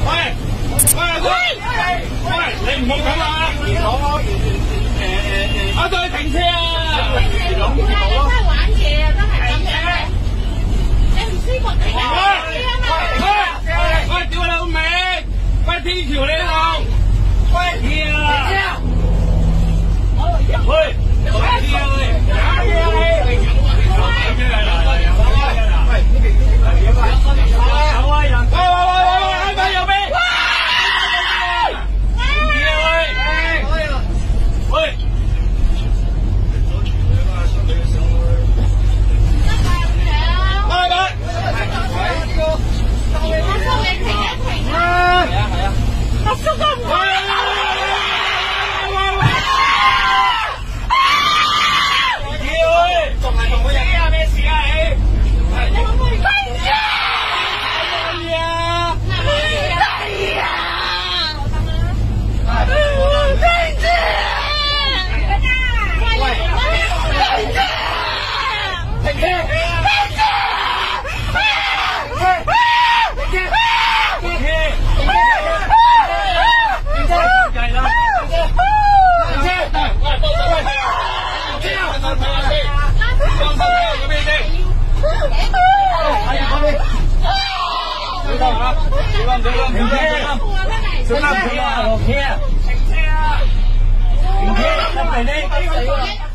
你唔好咁啊！我對佢停車啊！ 真係玩嘢啊！真係咁樣，你唔舒服停啊！ 喂，屌你老味！喂，天橋你度！喂，天啊！我入去，快啲啊！小心啲啊！落車啊！停車啊！停車！入嚟你。